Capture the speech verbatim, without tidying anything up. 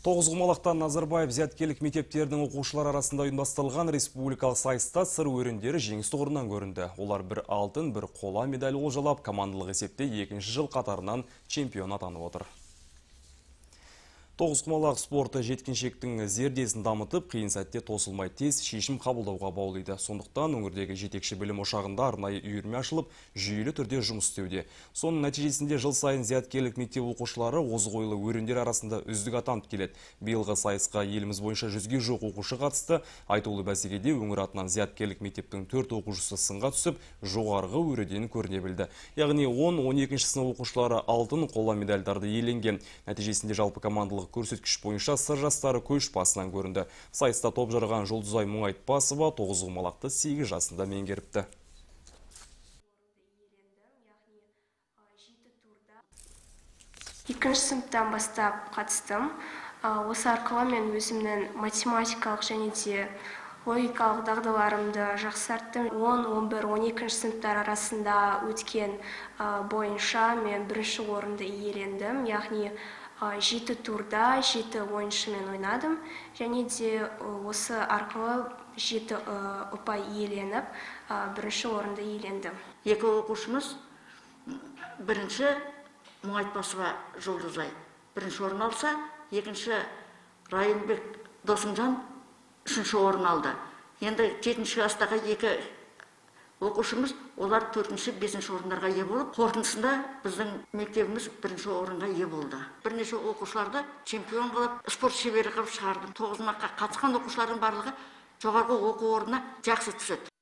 Тоғызқұмалақтан Назарбаев зияткерлік мектептердің оқушылар арасында ұйымдастырылған республикалық сайыста сыр өрендері жеңіс тұғырынан көрінді. Олар бір алтын, бір қола медаль олжалап, командалық есепте екінші жыл қатарынан чемпион атанып отыр. Тоғызқұмалақ спорты жеткіншектің зердесін дамытып, қиын сәтте тосылмай тез шешім қабылдауға баулиды. Сондықтан өңірдегі жетекші білім ошағында арнайы үйірме ашылып, жүйелі түрде жұмыс істеуде. Соның нәтижесінде жыл сайын зияткерлік мектеп оқушылары озық ойлы өрендер арасында үздік атанып келеді. Биылғы сайысқа еліміз бойынша жүзге жоқ оқушы қатысты. Айтулы бәсекеде өңір атынан зияткерлік мектептің төрт оқушысы сынға түсіп, жоғарғы өреден көріне білді. Яғни он он екінші сынып оқушылары алтын, қола медальдарды иеленген. Нәтижесінде жалпы командалық көрсеткіш бойынша сыр жастары көш басынан көрінді. Сайыста топ жарған Жұлдызай Мұңайтпасова тоғызқұмалақты сегіз жасында меңгеріпті. Екінші сыныптан бастап қатыстым. Осы арқылы мен өзімнің математикалық және де логикалық дағдыларымды жақсарттым. он он бір он екінші сыныптар арасында өткен бойынша мен бірінші орынды иелендім. Яғни жеті турда жеті ойыншымен ойнадым, және де осы арқылы жеті ұпай иеленіп, бірінші орынды иелендім. Екі оқушымыз бірінші Мұңайтпасова Жұлдызай бірінші орын алса, екінші Райынбек Досымжан үшінші орын алды. Енді жетінші класстағы екі оқушымыз, олар төртінші, бесінші орындарға ие болып, қорытындысында біздің мектебіміз бірінші орынға ие болды. Бірнеше оқушыларды чемпион қылып, спорт шебері қылып шығардым. Тоғызқұмалаққа қатысқан оқушылардың барлығы жоғарғы оқу орнына жақсы түседі.